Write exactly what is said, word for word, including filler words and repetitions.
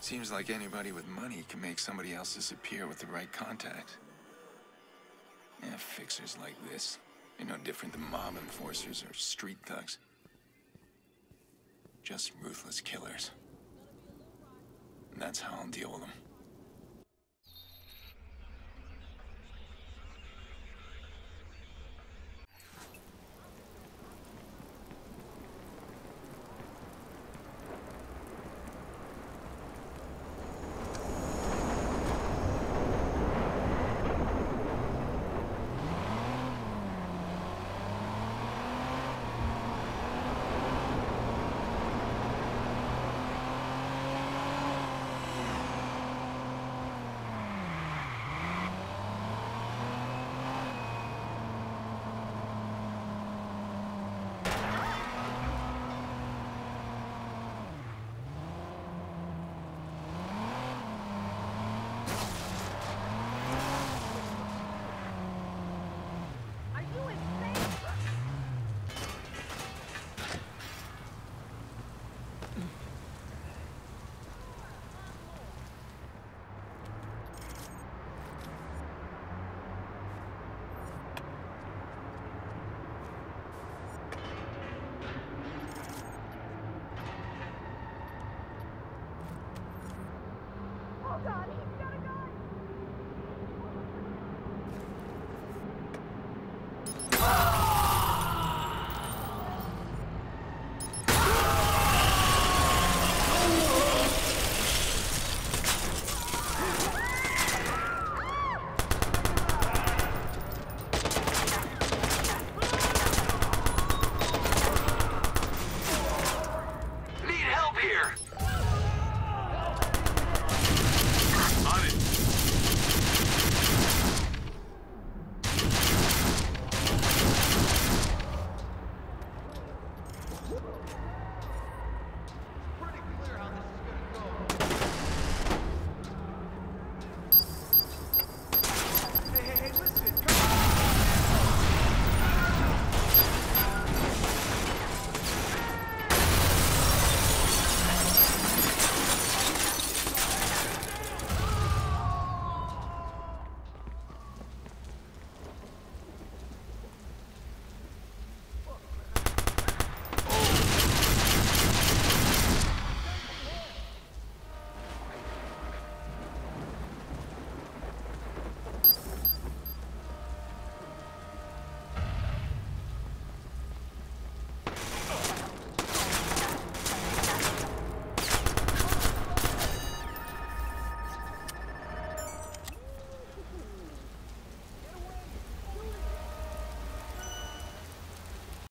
Seems like anybody with money can make somebody else disappear with the right contact. Yeah, fixers like this. They're no different than mob enforcers or street thugs. Just ruthless killers. And that's how I'll deal with them.